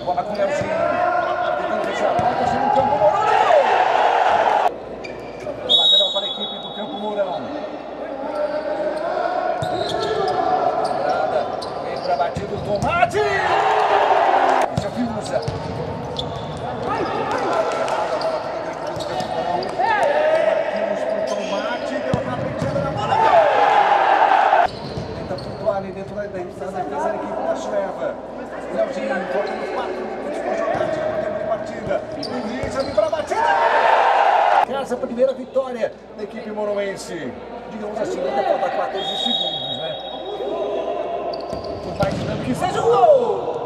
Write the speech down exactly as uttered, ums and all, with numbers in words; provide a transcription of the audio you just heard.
bola com o Leozinho. Tentando fechar a porta, chega no campo Mourão. Lateral para a equipe do campo Mourão. Entra batido o Tomate. Esse é o Fiuza. Marquinhos pro Tomate. Deu uma penteada na bola. Tenta flutuar ali dentro da defesa da equipe da Sueva. Leozinho, faltando quatro minutos para jogar, tira o tempo de partida. Luiz ali para a batida. Essa primeira vitória da equipe mouroense. Digamos assim, ainda falta quatorze segundos, né? Por mais dinâmico que seja o gol!